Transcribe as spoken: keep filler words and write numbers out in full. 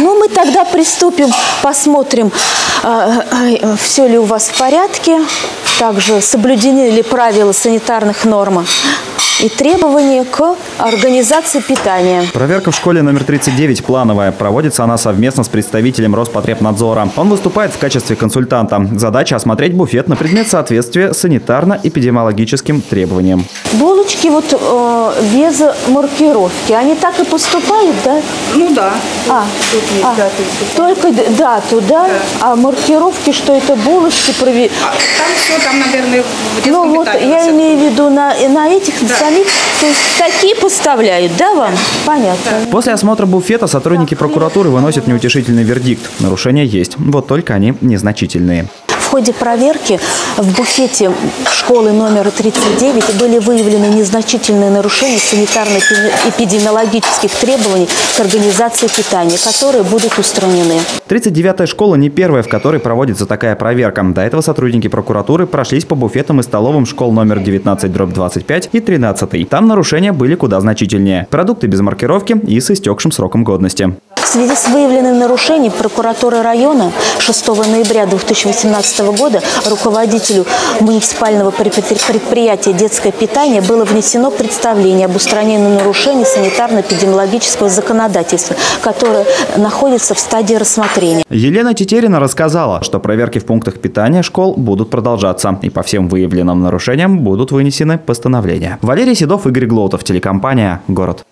Ну, мы тогда приступим, посмотрим, все ли у вас в порядке, также соблюдены ли правила санитарных норм и требования к организации питания. Проверка в школе номер тридцать девять плановая. Проводится она совместно с представителем Роспотребнадзора. Он выступает в качестве консультанта. Задача – осмотреть буфет на предмет соответствия санитарно-эпидемиологическим требованиям. Булочки вот э, без маркировки, они так и поступают, да? Ну да. А, тут есть а, дату. только дату, да? да? А маркировки, что это булочки? Прови... А, там все, там, наверное, в детском Ну вот питании я все. имею в виду на, на этих Да. самих, то есть такие поставляют, да, вам? Понятно. Да. После осмотра буфета сотрудники прокуратуры выносят неутешительный вердикт. Нарушения есть, вот только они незначительные. В ходе проверки в буфете школы номер тридцать девять были выявлены незначительные нарушения санитарно-эпидемиологических требований к организации питания, которые будут устранены. тридцать девятая школа не первая, в которой проводится такая проверка. До этого сотрудники прокуратуры прошлись по буфетам и столовым школ номер девятнадцать дробь двадцать пять и тринадцать. Там нарушения были куда значительнее. Продукты без маркировки и с истекшим сроком годности. В связи с выявленным нарушением прокуратуры района шестого ноября две тысячи восемнадцатого года руководителю муниципального предприятия «Детское питание» было внесено представление об устранении нарушений санитарно-эпидемиологического законодательства, которое находится в стадии рассмотрения. Елена Тетерина рассказала, что проверки в пунктах питания школ будут продолжаться, и по всем выявленным нарушениям будут вынесены постановления. Валерий Седов, Игорь Глотов, телекомпания «Город».